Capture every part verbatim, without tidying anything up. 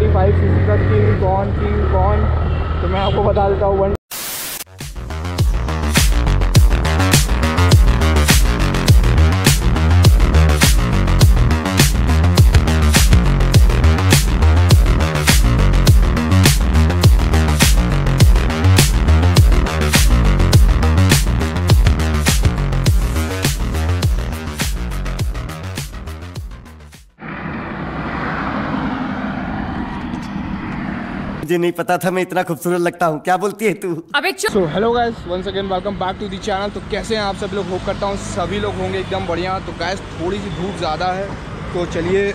Twenty five CC का king कौन king कौन तो मैं आपको बता देता हूँ। वन मुझे नहीं पता था मैं इतना खूबसूरत लगता हूँ। क्या बोलती है तू? अबे चुप। So hello guys, once again welcome back to the channel. तो कैसे हैं आप सब लोग? होप करता हूँ सभी लोग होंगे एकदम बढ़िया। तो गाइस थोड़ी सी धूप ज़्यादा है तो चलिए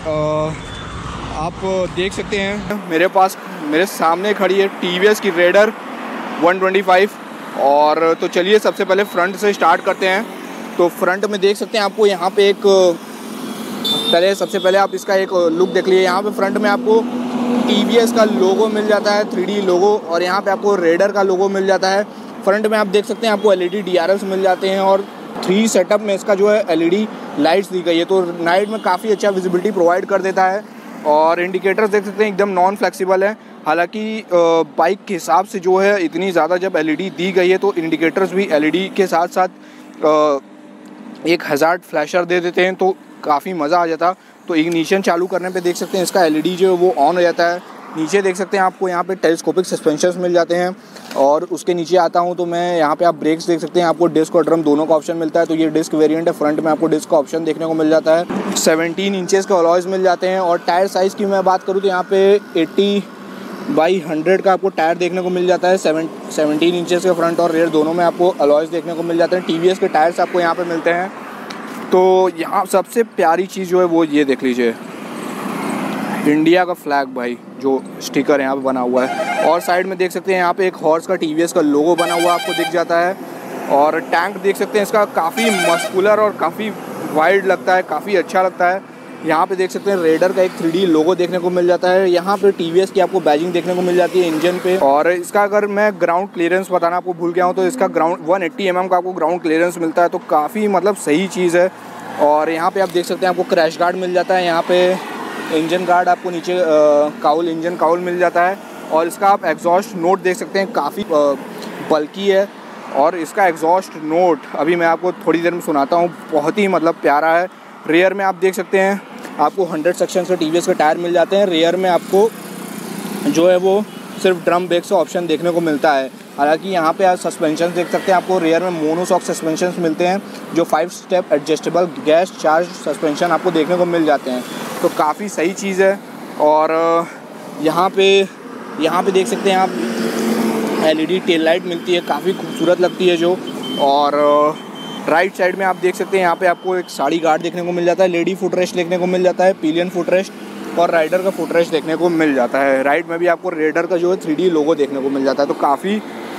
आप देख सकते हैं मेरे पास मेरे सामने खड़ी है टी वी एस की रेडर वन ट्वेंटी फाइव। और तो चलिए सबसे पहले फ्रंट से स्टार्ट करते हैं। तो फ्रंट में देख सकते हैं आपको यहाँ पे एक पहले सबसे पहले आप इसका एक लुक देख लीजिए। यहाँ पे फ्रंट में आपको टी वी एस का लोगो मिल जाता है, थ्री डी लोगो, और यहाँ पे आपको रेडर का लोगो मिल जाता है। फ्रंट में आप देख सकते हैं आपको L E D D R Ls मिल जाते हैं और थ्री सेटअप में इसका जो है एल ई डी लाइट्स दी गई है, तो नाइट में काफ़ी अच्छा विजिबिलिटी प्रोवाइड कर देता है। और इंडिकेटर्स देख सकते हैं एकदम नॉन फ्लेक्सिबल है। हालांकि बाइक के हिसाब से जो है इतनी ज़्यादा जब एल ई डी दी गई है तो इंडिकेटर्स भी एल ई डी के साथ साथ एक हज़ार्ड फ्लैशर दे देते हैं, तो काफ़ी मज़ा आ जाता। तो इग्निशन चालू करने पे देख सकते हैं इसका एल ई डी जो है वो ऑन हो जाता है। नीचे देख सकते हैं आपको यहाँ पे टेलीस्कोपिक सस्पेंशंस मिल जाते हैं। और उसके नीचे आता हूँ तो मैं यहाँ पे आप ब्रेक्स देख सकते हैं, आपको डिस्क और ड्रम दोनों का ऑप्शन मिलता है। तो ये डिस्क वेरिएंट है, फ्रंट में आपको डिस्क का ऑप्शन देखने को मिल जाता है। सेवनटीन इंचेस के अलॉयज़ मिल जाते हैं। और टायर साइज़ की मैं बात करूँ तो यहाँ पे एट्टी बाई हंड्रेड का आपको टायर देखने को मिल जाता है। सेवन सेवनटीन इंचेस के फ्रंट और रेयर दोनों में आपको अलॉयज़ देखने को मिल जाते हैं। टी वी एस के टायर्स आपको यहाँ पर मिलते हैं। तो यहाँ सबसे प्यारी चीज़ जो है वो ये देख लीजिए, इंडिया का फ्लैग भाई जो स्टिकर यहाँ पे बना हुआ है। और साइड में देख सकते हैं यहाँ पे एक हॉर्स का टी वी एस का लोगो बना हुआ आपको दिख जाता है। और टैंक देख सकते हैं इसका काफ़ी मस्कुलर और काफ़ी वाइड लगता है, काफ़ी अच्छा लगता है। यहाँ पे देख सकते हैं रेडर का एक थ्री डी लोगो देखने को मिल जाता है। यहाँ पे टी वी एस की आपको बैजिंग देखने को मिल जाती है इंजन पे। और इसका अगर मैं ग्राउंड क्लियरेंस बताना आपको भूल गया हूँ तो इसका ground one eighty M M का आपको ग्राउंड क्लियरेंस मिलता है, तो काफ़ी मतलब सही चीज़ है। और यहाँ पे आप देख सकते हैं आपको क्रैश गार्ड मिल जाता है। यहाँ पे इंजन गार्ड आपको नीचे काउल इंजन काउल मिल जाता है। और इसका आप एग्जॉस्ट नोट देख सकते हैं, काफ़ी बल्की है। और इसका एग्जॉस्ट नोट अभी मैं आपको थोड़ी देर में सुनाता हूँ, बहुत ही मतलब प्यारा है। रेयर में आप देख सकते हैं आपको हंड्रेड सेक्शन से टी वी एस के टायर मिल जाते हैं। रेयर में आपको जो है वो सिर्फ ड्रम ब्रेक से ऑप्शन देखने को मिलता है। हालांकि यहाँ पे आप सस्पेंशन देख सकते हैं, आपको रेयर में मोनोशॉक सस्पेंशन मिलते हैं जो five step adjustable gas charge suspension आपको देखने को मिल जाते हैं, तो काफ़ी सही चीज़ है। और यहाँ पे यहाँ पे देख सकते हैं आप L E D tail light मिलती है, काफ़ी खूबसूरत लगती है जो। और राइट साइड में आप देख सकते हैं यहाँ पे आपको एक साड़ी गार्ड देखने को मिल जाता है, लेडी फुट रेस्ट देखने को मिल जाता है, पिलियन फुट रेस्ट और राइडर का फुट रेस्ट देखने को मिल जाता है। राइट में भी आपको रेडर का जो है थ्री डी लोगो देखने को मिल जाता है, तो काफ़ी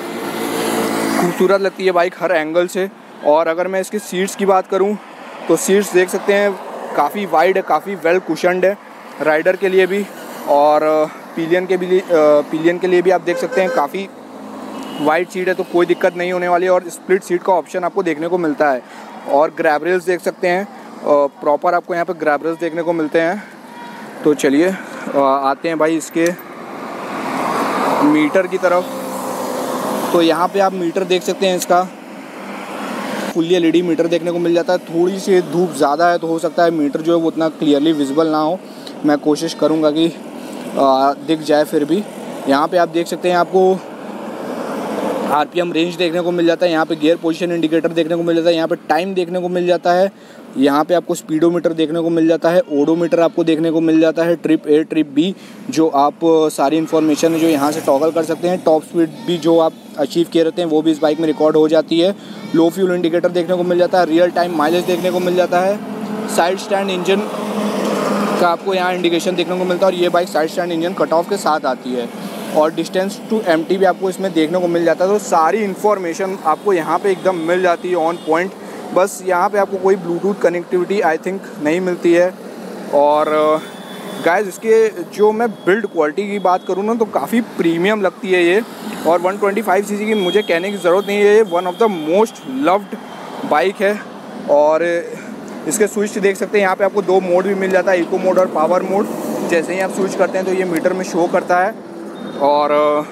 खूबसूरत लगती है बाइक हर एंगल से। और अगर मैं इसकी सीट्स की बात करूं तो सीट्स देख सकते हैं काफ़ी वाइड है, काफ़ी वेल कुशन्ड है राइडर के लिए भी। और पिलियन के भी पिलियन के लिए भी आप देख सकते हैं काफ़ी वाइड सीट है, तो कोई दिक्कत नहीं होने वाली। और स्प्लिट सीट का ऑप्शन आपको देखने को मिलता है। और ग्रैब रेल्स देख सकते हैं, प्रॉपर आपको यहाँ पर ग्रैब रेल्स देखने को मिलते हैं। तो चलिए आते हैं भाई इसके मीटर की तरफ। तो यहाँ पे आप मीटर देख सकते हैं, इसका fully L E D meter देखने को मिल जाता है। थोड़ी सी धूप ज़्यादा है तो हो सकता है मीटर जो है वो उतना क्लियरली विजिबल ना हो, मैं कोशिश करूँगा कि आ, दिख जाए। फिर भी यहाँ पे आप देख सकते हैं आपको आर पी एम रेंज देखने को मिल जाता है। यहाँ पे गियर पोजीशन इंडिकेटर देखने को मिल जाता है। यहाँ पे टाइम देखने को मिल जाता है। यहाँ पे आपको स्पीडोमीटर देखने को मिल जाता है। ओडोमीटर आपको देखने को मिल जाता है, ट्रिप ए ट्रिप बी जो आप सारी इन्फॉर्मेशन है जो यहाँ से टॉगल कर सकते हैं। टॉप स्पीड भी जो आप अचीव किए रहते हैं वो भी इस बाइक में रिकॉर्ड हो जाती है। लो फ्यूल इंडिकेटर देखने को मिल जाता है। रियल टाइम माइलेज देखने को मिल जाता है। साइड स्टैंड इंजन का आपको यहाँ इंडिकेशन देखने को मिलता है। और ये bike side stand engine cut off के साथ आती है। और डिस्टेंस टू एम्प्टी भी आपको इसमें देखने को मिल जाता है। तो सारी इन्फॉर्मेशन आपको यहाँ पे एकदम मिल जाती है ऑन पॉइंट। बस यहाँ पे आपको कोई ब्लूटूथ कनेक्टिविटी आई थिंक नहीं मिलती है। और गाइस इसके जो मैं बिल्ड क्वालिटी की बात करूँ ना तो काफ़ी प्रीमियम लगती है ये। और वन ट्वेंटी फाइव सीसी की मुझे कहने की ज़रूरत नहीं है, ये one of the most loved bike है। और इसके स्विच देख सकते हैं यहाँ पे आपको दो मोड भी मिल जाता है, इको मोड और पावर मोड। जैसे ही आप स्विच करते हैं तो ये मीटर में शो करता है। और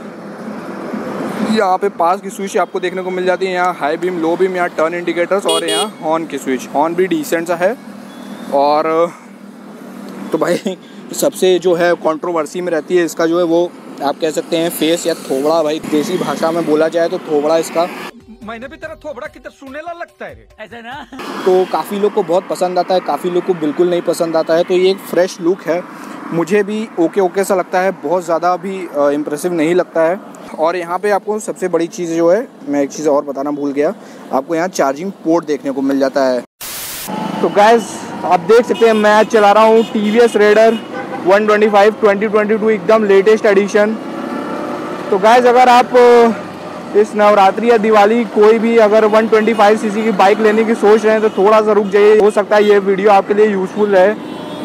यहाँ पे पास की स्विच आपको देखने को मिल जाती है, यहाँ हाई बीम, लो बीम, यहाँ टर्न इंडिकेटर्स और यहाँ हॉर्न की स्विच। हॉर्न भी डिसेंट सा है। और तो भाई सबसे जो है कंट्रोवर्सी में रहती है इसका जो है वो आप कह सकते हैं फेस या थोबड़ा। भाई देसी भाषा में बोला जाए तो थोबड़ा इसका। मैंने भी तेरा थोबड़ा कितना सुनेला लगता है ऐसा ना। तो काफ़ी लोग को बहुत पसंद आता है, काफ़ी लोग को बिल्कुल नहीं पसंद आता है। तो ये एक फ्रेश लुक है, मुझे भी ओके ओके सा लगता है, बहुत ज़्यादा भी इम्प्रेसिव नहीं लगता है। और यहाँ पे आपको सबसे बड़ी चीज़ जो है, मैं एक चीज़ और बताना भूल गया, आपको यहाँ चार्जिंग पोर्ट देखने को मिल जाता है। तो गाइस आप देख सकते हैं मैं आज चला रहा हूँ T V S Raider one twenty five twenty twenty two एकदम लेटेस्ट एडिशन। तो गाइस अगर आप इस नवरात्रि या दिवाली कोई भी अगर वन ट्वेंटी फाइव सीसी की बाइक लेने की सोच रहे हैं तो थोड़ा सा रुक जाइए, हो सकता है ये वीडियो आपके लिए यूज़फुल है।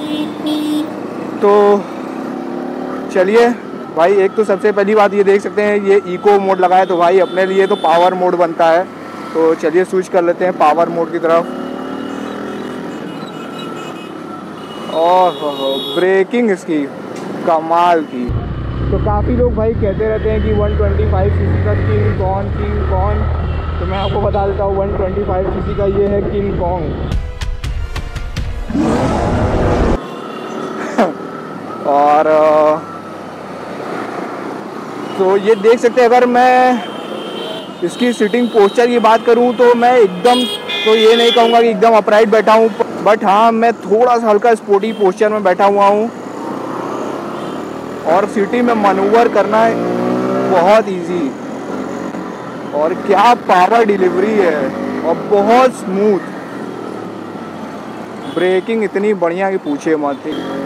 तो चलिए भाई, एक तो सबसे पहली बात ये देख सकते हैं ये इको मोड लगा है, तो भाई अपने लिए तो पावर मोड बनता है। तो चलिए स्विच कर लेते हैं पावर मोड की तरफ। ओह ब्रेकिंग इसकी कमाल की। तो काफ़ी लोग भाई कहते रहते हैं कि वन ट्वेंटी फाइव सीसी का किंग कौन किंग कौन, तो मैं आपको बता देता हूँ वन ट्वेंटी फाइव सीसी का ये है किंग कॉन्ग। और तो ये देख सकते हैं, अगर मैं इसकी सिटिंग पोस्चर की बात करूं तो मैं एकदम तो ये नहीं कहूँगा कि एकदम अपराइट बैठा हूँ, बट हाँ मैं थोड़ा सा हल्का स्पोर्टी पोस्चर में बैठा हुआ हूँ। और सिटी में मनूवर करना बहुत इजी, और क्या पावर डिलीवरी है, और बहुत स्मूथ ब्रेकिंग इतनी बढ़िया कि पूछे मत।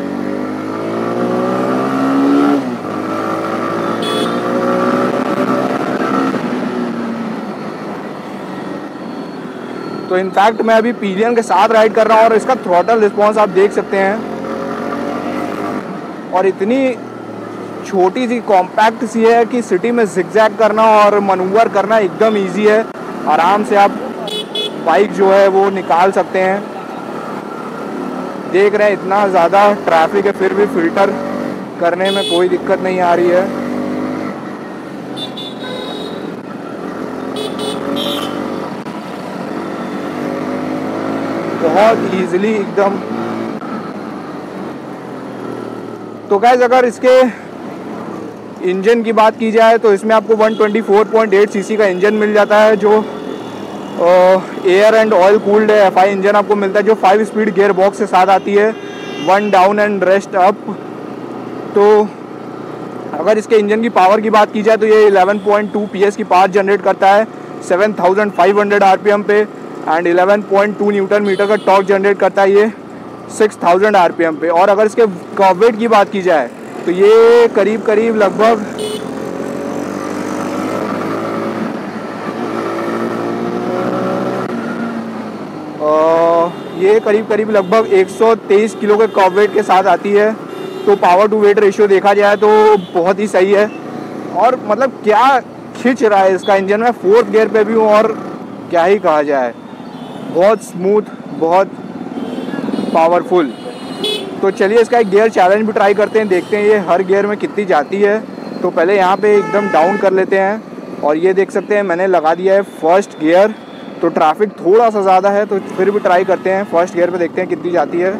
तो इनफैक्ट मैं अभी पिलियन के साथ राइड कर रहा हूँ और इसका थ्रॉटल रिस्पॉन्स आप देख सकते हैं, और इतनी छोटी सी कॉम्पैक्ट सी है कि सिटी में जिगजैग करना और मनूवर करना एकदम इजी है। आराम से आप बाइक जो है वो निकाल सकते हैं। देख रहे हैं इतना ज़्यादा ट्रैफिक है फिर भी फिल्टर करने में कोई दिक्कत नहीं आ रही है। बहुत इजीली एकदम। तो गाइस अगर इसके इंजन की बात की जाए तो इसमें आपको one twenty four point eight CC का इंजन मिल जाता है, जो air and oil cooled F I engine आपको मिलता है, जो फाइव स्पीड गियर बॉक्स के साथ आती है, one down and rest up. तो अगर इसके इंजन की पावर की बात की जाए तो ये eleven point two P S की पावर जनरेट करता है seven thousand five hundred R P M पे, and eleven point two newton metre का टॉर्क जनरेट करता है ये six thousand R P M पे। और अगर इसके कर्व वेट की बात की जाए तो ये करीब करीब लगभग ये करीब करीब लगभग एक सौ तेईस किलो के कर्व वेट के साथ आती है। तो पावर टू वेट रेशियो देखा जाए तो बहुत ही सही है। और मतलब क्या खिंच रहा है इसका इंजन, में फोर्थ गियर पे भी हूँ और क्या ही कहा जाए, बहुत स्मूथ, बहुत पावरफुल। तो चलिए इसका एक गियर चैलेंज भी ट्राई करते हैं, देखते हैं ये हर गियर में कितनी जाती है। तो पहले यहाँ पे एकदम डाउन कर लेते हैं, और ये देख सकते हैं मैंने लगा दिया है फर्स्ट गियर। तो ट्रैफिक थोड़ा सा ज़्यादा है तो फिर भी ट्राई करते हैं, फर्स्ट गियर पे देखते हैं कितनी जाती है।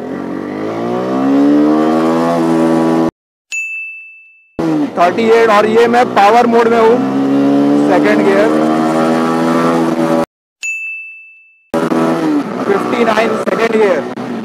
थर्टी एट, और ये मैं पावर मोड में हूँ, second gear. Fifty nine, second gear.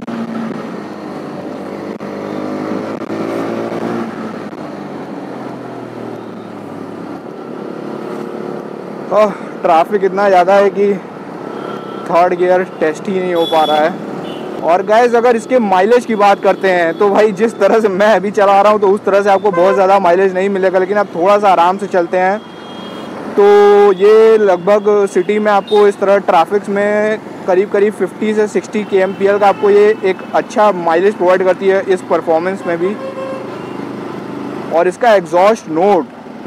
Oh traffic इतना ज़्यादा है कि थर्ड गियर टेस्ट ही नहीं हो पा रहा है। और गाइस अगर इसके माइलेज की बात करते हैं तो भाई जिस तरह से मैं अभी चला रहा हूँ तो उस तरह से आपको बहुत ज़्यादा माइलेज नहीं मिलेगा, लेकिन आप थोड़ा सा आराम से चलते हैं तो ये लगभग सिटी में आपको इस तरह ट्रैफिक में करीब करीब फिफ्टी से सिक्सटी के एम पी एल का आपको ये एक अच्छा माइलेज प्रोवाइड करती है इस परफॉर्मेंस में भी। और इसका एग्जॉस्ट नोट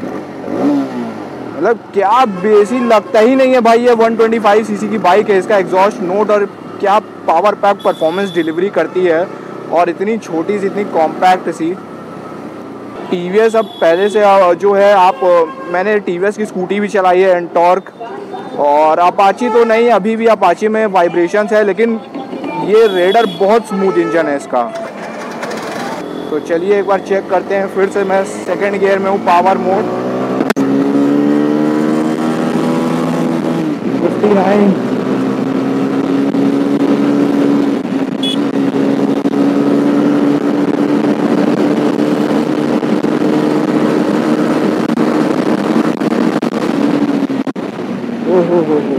मतलब क्या बेसी लगता ही नहीं है भाई, ये वन ट्वेंटी फाइव सीसी की बाइक है, इसका एग्जॉस्ट नोट और क्या पावर पैक परफॉर्मेंस डिलीवरी करती है। और इतनी छोटी सी, इतनी कॉम्पैक्ट सी। टी वी एस अब पहले से जो है, आप मैंने टी वी एस की स्कूटी भी चलाई है, एंटॉर्क, और अपाची तो नहीं, अभी भी अपाची में वाइब्रेशंस है, लेकिन ये रेडर बहुत स्मूथ इंजन है इसका। तो चलिए एक बार चेक करते हैं। फिर से मैं सेकंड गियर में हूँ, पावर मोड। ओहो हो हो।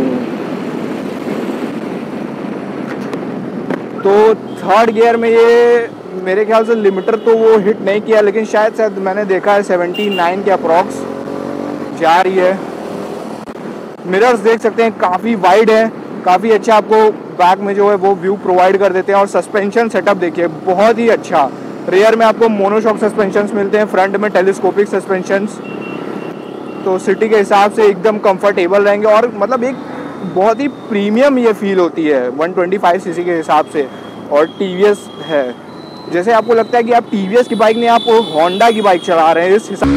तो थर्ड गियर में ये मेरे ख्याल से लिमिटर तो वो हिट नहीं किया, लेकिन शायद शायद मैंने देखा है सेवेंटी नाइन के अप्रॉक्स जा रही है। मिरर्स देख सकते हैं काफ़ी वाइड है, काफ़ी अच्छा आपको बैक में जो है वो व्यू प्रोवाइड कर देते हैं। और सस्पेंशन सेटअप देखिए बहुत ही अच्छा। रेयर में आपको मोनोशॉक सस्पेंशंस मिलते हैं, फ्रंट में टेलीस्कोपिक सस्पेंशंस। तो सिटी के हिसाब से एकदम कंफर्टेबल रहेंगे, और मतलब एक बहुत ही प्रीमियम ये फील होती है वन ट्वेंटी फाइव सीसी के हिसाब से। और टी वी एस है, जैसे आपको लगता है कि आप टी वी एस की बाइक नहीं, आप होंडा की बाइक चला रहे हैं, इस हिसाब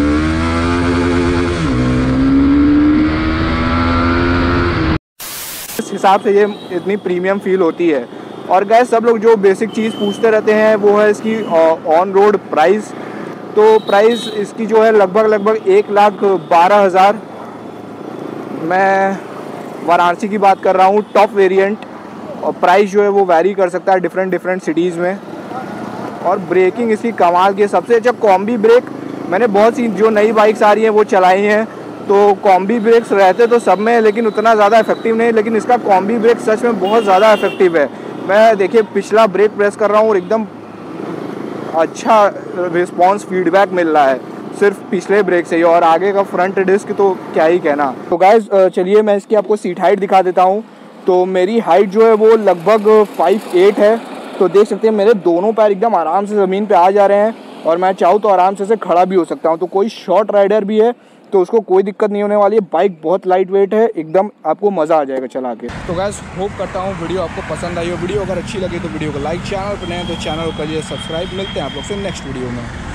इस हिसाब से ये इतनी प्रीमियम फील होती है। और गैस सब लोग जो बेसिक चीज़ पूछते रहते हैं वो है इसकी ऑन रोड प्राइस। तो प्राइस इसकी जो है लगभग लगभग एक लाख बारह हज़ार। मैं वाराणसी की बात कर रहा हूँ, टॉप वेरिएंट। और प्राइस जो है वो वैरी कर सकता है डिफरेंट डिफरेंट सिटीज़ में। और ब्रेकिंग इसकी कमाल की है। सबसे अच्छा कॉम्बी ब्रेक, मैंने बहुत सी जो नई बाइक्स आ रही हैं वो चलाई हैं, तो कॉम्बी ब्रेक्स रहते तो सब में, लेकिन उतना ज़्यादा इफेक्टिव नहीं। लेकिन इसका कॉम्बी ब्रेक सच में बहुत ज़्यादा इफेक्टिव है। मैं देखिए पिछला ब्रेक प्रेस कर रहा हूँ और एकदम अच्छा रिस्पॉन्स फीडबैक मिल रहा है सिर्फ पिछले ब्रेक से ही। और आगे का फ्रंट डिस्क तो क्या ही कहना। तो गाइस चलिए मैं इसकी आपको सीट हाइट दिखा देता हूँ। तो मेरी हाइट जो है वो लगभग फाइव एट है। तो देख सकते हैं मेरे दोनों पैर एकदम आराम से ज़मीन पे आ जा रहे हैं, और मैं चाहूँ तो आराम से से खड़ा भी हो सकता हूँ। तो कोई शॉर्ट राइडर भी है तो उसको कोई दिक्कत नहीं होने वाली है। बाइक बहुत लाइट वेट है, एकदम आपको मज़ा आ जाएगा चला के। तो गाइस होप करता हूँ वीडियो आपको पसंद आई हो। वीडियो अगर अच्छी लगी तो वीडियो को लाइक, चैनल पर नए तो चैनल को करिए सब्सक्राइब। मिलते हैं आप लोग से नेक्स्ट वीडियो में।